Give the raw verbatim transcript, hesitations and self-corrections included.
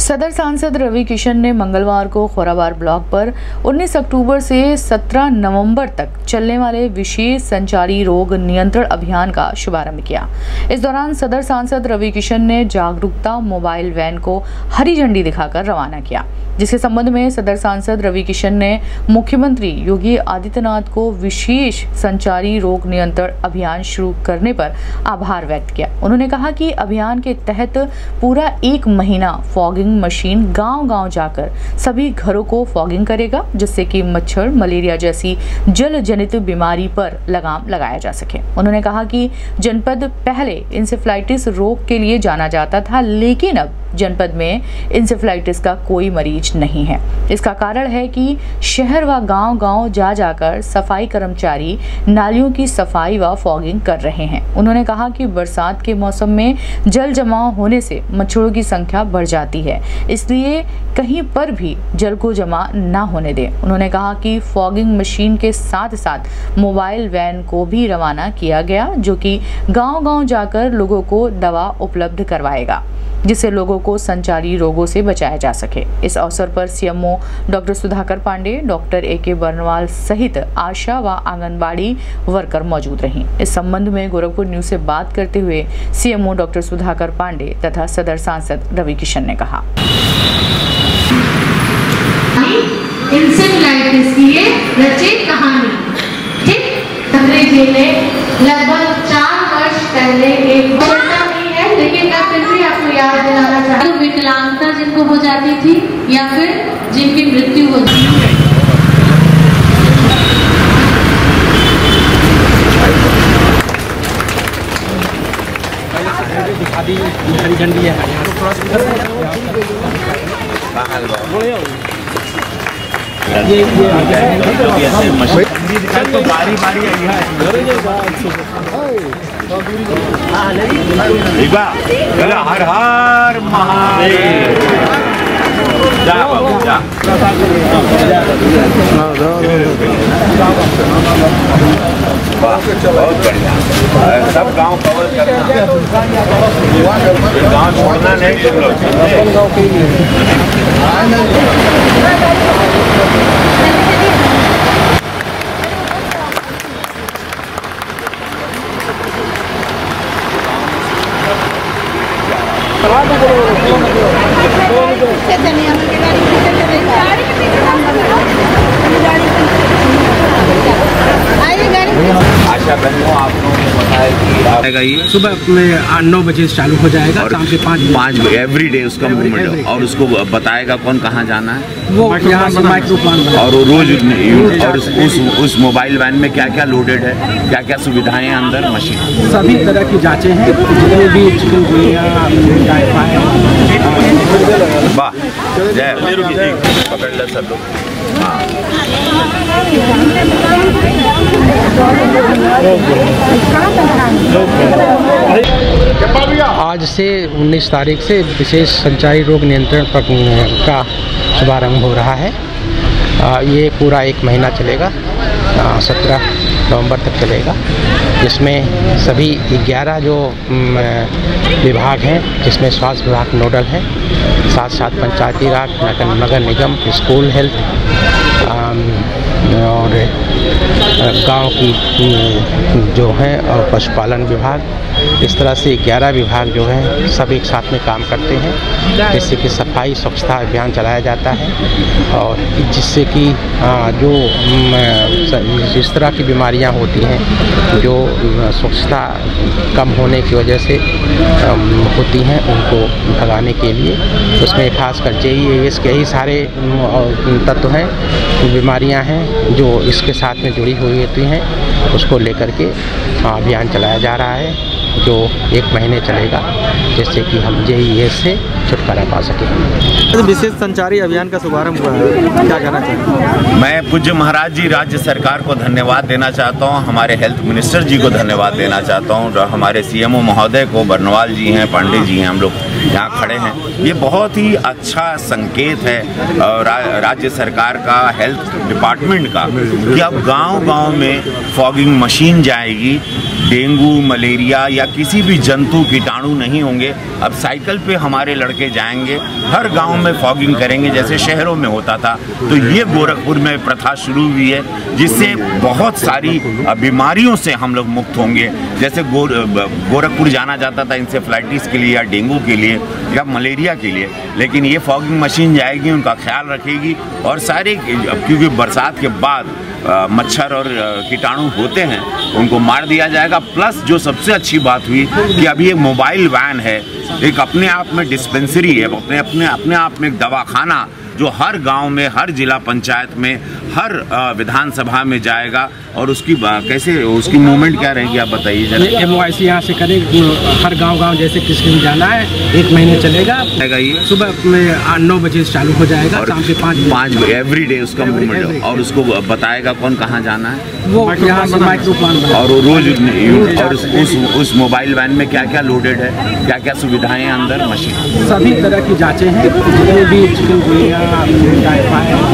सदर सांसद रवि किशन ने मंगलवार को खोराबार ब्लॉक पर उन्नीस अक्टूबर से सत्रह नवंबर तक चलने वाले विशेष संचारी रोग नियंत्रण अभियान का शुभारंभ किया। इस दौरान सदर सांसद रवि किशन ने जागरूकता मोबाइल वैन को हरी झंडी दिखाकर रवाना किया, जिसके संबंध में सदर सांसद रवि किशन ने मुख्यमंत्री योगी आदित्यनाथ को विशेष संचारी रोग नियंत्रण अभियान शुरू करने पर आभार व्यक्त किया। उन्होंने कहा कि अभियान के तहत पूरा एक महीना फॉगिंग मशीन गांव-गांव जाकर सभी घरों को फॉगिंग करेगा, जिससे कि मच्छर, मलेरिया जैसी जल जनित बीमारी पर लगाम लगाया जा सके। उन्होंने कहा कि जनपद पहले इंसेफ्लाइटिस रोग के लिए जाना जाता था, लेकिन अब जनपद में इंसेफ्लाइटिस का कोई मरीज नहीं है। इसका कारण है कि शहर व गांव-गांव जा जाकर सफाई कर्मचारी नालियों की सफाई व फॉगिंग कर रहे हैं। उन्होंने कहा कि बरसात के मौसम में जल जमाव होने से मच्छरों की संख्या बढ़ जाती है, इसलिए कहीं पर भी जल को जमा ना होने दें। उन्होंने कहा कि फॉगिंग मशीन के साथ साथ मोबाइल वैन को भी रवाना किया गया, जो कि गांव-गांव जाकर लोगों को दवा उपलब्ध करवाएगा, जिससे लोगों को संचारी रोगों से बचाया जा सके। इस अवसर पर CMO doctor Sudhakar Pande, doctor A K Barnwal सहित आशा व आंगनबाड़ी वर्कर मौजूद रहीं। इस संबंध में गोरखपुर न्यूज से बात करते हुए सीएमओ डॉक्टर सुधाकर पांडे तथा सदर सांसद रवि किशन ने कहा, इंसेफ्लाइटिस की ये रचित कहानी ठीक अंग्रेजी में लगभग चार वर्ष पहले एक घटना हुई है, लेकिन मैं फिर भी आपको याद दिलाना चाहती हूँ। विकलांगता जिनको हो जाती थी या फिर जिनकी मृत्यु हो जाती है। हरी झंडी है ये ये तो बारी बारी हर हर महादेव। जा बाबू जा। बहुत बढ़िया, सब गांव कवर करना, गांव छोड़ना नहीं तुम लोग। आशा बहनों, आप लोगों को बताया कि ये सुबह में आठ नौ बजे से चालू हो जाएगा, शाम के पाँच पाँच बजे एवरी डे उसका मूवमेंट, और उसको बताएगा कौन कहाँ जाना है, वो यहाँ से माइक्रो प्लान और वो रोज और उस उस, उस मोबाइल वैन में क्या क्या लोडेड है, क्या क्या सुविधाएं हैं अंदर, मशीन सभी तरह की जांचें हैं, जितने भी चिकनगुनिया, वाह जय पकड़ ले सब लोग। आज से उन्नीस तारीख से विशेष संचारी रोग नियंत्रण का शुभारंभ हो रहा है। ये पूरा एक महीना चलेगा, सत्रह नवंबर तक चलेगा, जिसमें सभी ग्यारह जो विभाग हैं, जिसमें स्वास्थ्य विभाग नोडल है, साथ साथ पंचायती राज, नगर निगम, स्कूल हेल्थ और गांव की जो है और पशुपालन विभाग, इस तरह से ग्यारह विभाग जो हैं सब एक साथ में काम करते हैं, जिससे कि सफाई स्वच्छता अभियान चलाया जाता है, और जिससे कि जो इस तरह की बीमारियां होती हैं जो स्वच्छता कम होने की वजह से होती हैं, उनको भगाने के लिए उसमें खासकर जे ई एस के ही सारे तत्व हैं, बीमारियां हैं जो इसके साथ में जुड़ी हुई होती हैं, उसको लेकर के अभियान चलाया जा रहा है, जो एक महीने चलेगा, जिससे कि हम जे ई एस से छुटकारा पा सकें। विशेष संचारी अभियान का शुभारंभ हुआ है, क्या कहना चाहिए? मैं पूज्य महाराज जी राज्य सरकार को धन्यवाद देना चाहता हूं, हमारे हेल्थ मिनिस्टर जी को धन्यवाद देना चाहता हूं, और हमारे सीएमओ महोदय को, बर्नवाल जी हैं, पांडे जी हैं, हम लोग यहाँ खड़े हैं। ये बहुत ही अच्छा संकेत है रा, राज्य सरकार का, हेल्थ डिपार्टमेंट का, कि अब गांव-गांव में फॉगिंग मशीन जाएगी। डेंगू, मलेरिया या किसी भी जंतु कीटाणु नहीं होंगे। अब साइकिल पे हमारे लड़के जाएंगे, हर गांव में फॉगिंग करेंगे जैसे शहरों में होता था। तो ये गोरखपुर में प्रथा शुरू हुई है, जिससे बहुत सारी बीमारियों से हम लोग मुक्त होंगे। जैसे गोर, गोरखपुर जाना जाता था इंसेफ्लाइटिस के लिए या डेंगू के लिए या मलेरिया के लिए, लेकिन ये फॉगिंग मशीन जाएगी, उनका ख्याल रखेगी और सारे, क्योंकि बरसात के बाद मच्छर और कीटाणु होते हैं, उनको मार दिया जाएगा। प्लस जो सबसे अच्छी बात हुई कि अभी एक मोबाइल वैन है, एक अपने आप में डिस्पेंसरी है, अपने अपने अपने आप में एक दवाखाना, जो हर गांव में, हर जिला पंचायत में, हर विधानसभा में जाएगा। और उसकी कैसे, उसकी मूवमेंट क्या रहेगी आप बताइए जरा। एम ओ आई सी यहाँ से करें, हर गांव गांव जैसे किसी को जाना है, एक महीने चलेगा। ये सुबह में नौ बजे से चालू हो जाएगा, शाम के पाँच पाँच बजे एवरी डे उसका मूवमेंट। और उसको बताएगा कौन कहाँ जाना है, वो यहाँ से माइक्रो प्लान। और वो रोज, और उस उस, उस मोबाइल वैन में क्या क्या लोडेड है, क्या क्या सुविधाएं अंदर, मशीन, सभी तरह की जाँचें हैं, जितने भी चिकनगुनिया, टाइफाइड,